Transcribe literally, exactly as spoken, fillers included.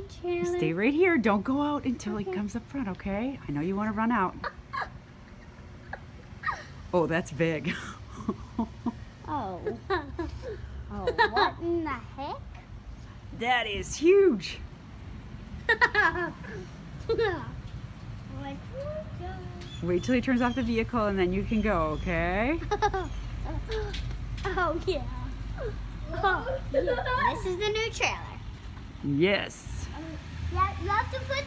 trailer. Stay right here. Don't go out until Okay. he comes up front, okay? I know you want to run out. Oh, that's big. Oh. Oh, what in the heck? That is huge. Wait till he turns off the vehicle and then you can go, okay? Oh, yeah. Oh, yeah. This is the new trailer. Yes. Yeah, you have to put